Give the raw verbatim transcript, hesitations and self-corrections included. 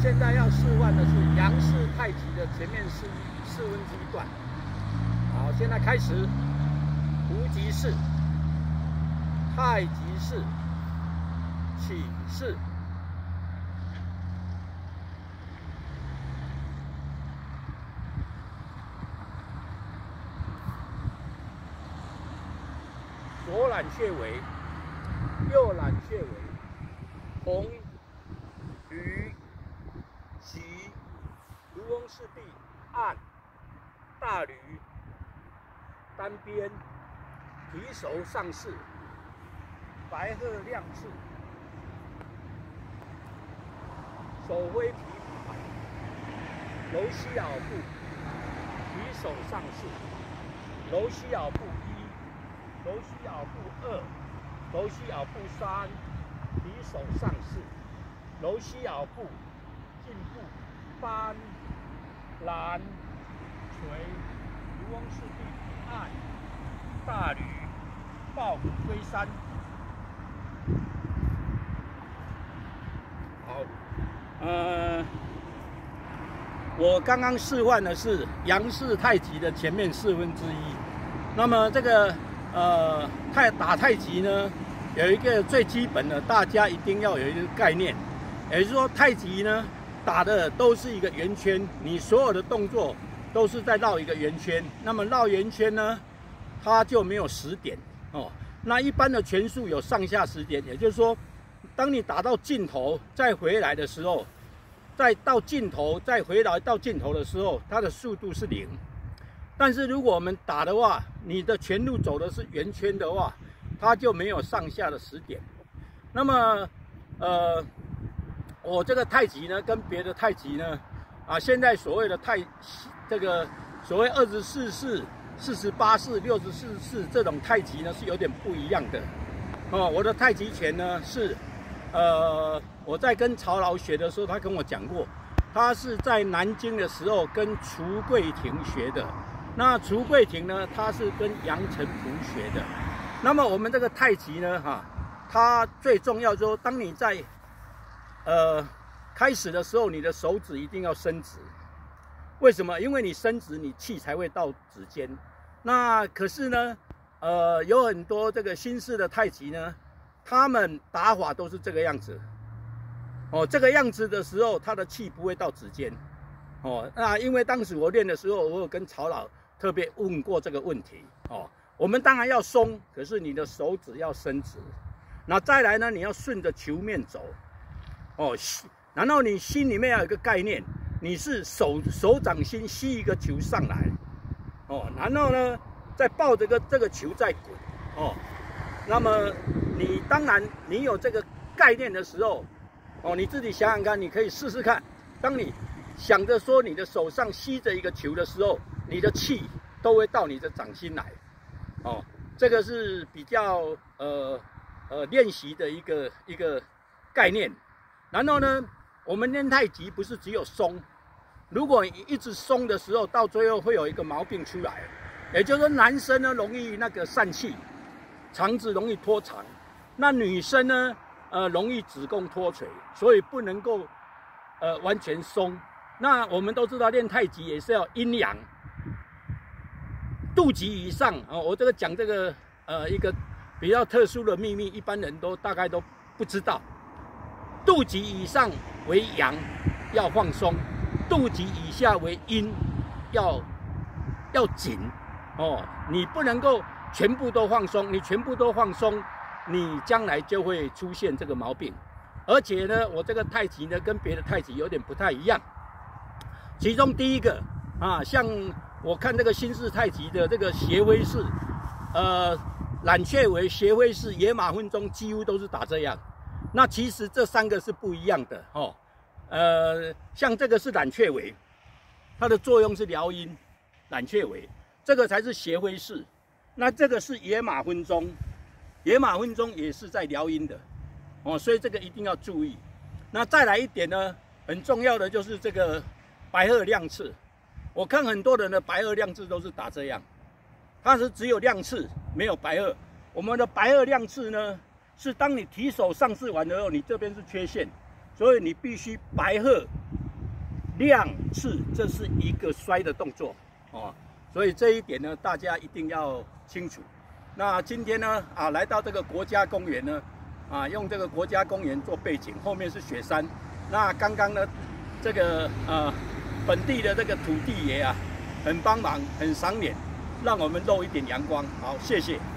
现在要示范的是杨氏太极的前面四四分之一段。好，现在开始，无极式、太极式、起式。 左揽穴位，右揽穴位，红、鱼、吉、卢翁赤壁、按、大驴、单边、提手上势、白鹤亮翅、手挥琵琶、揉膝袄步、提手上势、揉膝袄步一。 揉膝袄步二，揉膝袄步三，提手上势，揉膝袄步，进步，搬，拦，捶，卢翁赤壁，按，大驴，抱虎归山。好，呃，我刚刚示范的是杨氏太极的前面四分之一，那么这个。 呃，太打太极呢，有一个最基本的，大家一定要有一个概念，也就是说，太极呢打的都是一个圆圈，你所有的动作都是在绕一个圆圈。那么绕圆圈呢，它就没有十点哦。那一般的拳术有上下十点，也就是说，当你打到尽头再回来的时候，再到尽头再回来到尽头的时候，它的速度是零。 但是如果我们打的话，你的拳路走的是圆圈的话，它就没有上下的十点。那么，呃，我这个太极呢，跟别的太极呢，啊，现在所谓的太这个所谓二十四式、四十八式、六十四式这种太极呢，是有点不一样的。哦，我的太极拳呢是，呃，我在跟曹老学的时候，他跟我讲过，他是在南京的时候跟楚桂亭学的。 那楚桂亭呢，他是跟杨澄甫学的。那么我们这个太极呢，哈、啊，它最重要就是说，当你在呃开始的时候，你的手指一定要伸直。为什么？因为你伸直，你气才会到指尖。那可是呢，呃，有很多这个新式的太极呢，他们打法都是这个样子。哦，这个样子的时候，他的气不会到指尖。哦，那因为当时我练的时候，我有跟曹老 特别问过这个问题哦，我们当然要松，可是你的手指要伸直，那再来呢，你要顺着球面走，哦，然后你心里面要有一个概念，你是手手掌心吸一个球上来，哦，然后呢再抱着个这个球再滚，哦，那么你当然你有这个概念的时候，哦，你自己想想看，你可以试试看，当你想着说你的手上吸着一个球的时候， 你的气都会到你的掌心来，哦，这个是比较呃呃练习的一个一个概念。然后呢，我们练太极不是只有松，如果你一直松的时候，到最后会有一个毛病出来，也就是说男生呢容易那个疝气，肠子容易脱肠，那女生呢呃容易子宫脱垂，所以不能够呃完全松。那我们都知道练太极也是要阴阳。 肚脐以上啊、哦，我这个讲这个呃一个比较特殊的秘密，一般人都大概都不知道。肚脐以上为阳，要放松；肚脐以下为阴，要要紧哦。你不能够全部都放松，你全部都放松，你将来就会出现这个毛病。而且呢，我这个太极呢跟别的太极有点不太一样。其中第一个啊，像 我看这个新式太极的这个斜挥式，呃，揽穴位、斜挥式、野马分鬃，几乎都是打这样。那其实这三个是不一样的哦。呃，像这个是揽穴位，它的作用是撩阴，揽穴位，这个才是斜挥式。那这个是野马分鬃，野马分鬃也是在撩阴的哦，所以这个一定要注意。那再来一点呢，很重要的就是这个白鹤亮翅。 我看很多人的白鹤亮翅都是打这样，它是只有亮翅没有白鹤。我们的白鹤亮翅呢，是当你提手上势完了后，你这边是缺陷，所以你必须白鹤量次，这是一个摔的动作哦，所以这一点呢，大家一定要清楚。那今天呢，啊，来到这个国家公园呢，啊，用这个国家公园做背景，后面是雪山。那刚刚呢，这个呃本地的这个土地爷啊，很帮忙，很赏脸，让我们露一点阳光。好，谢谢。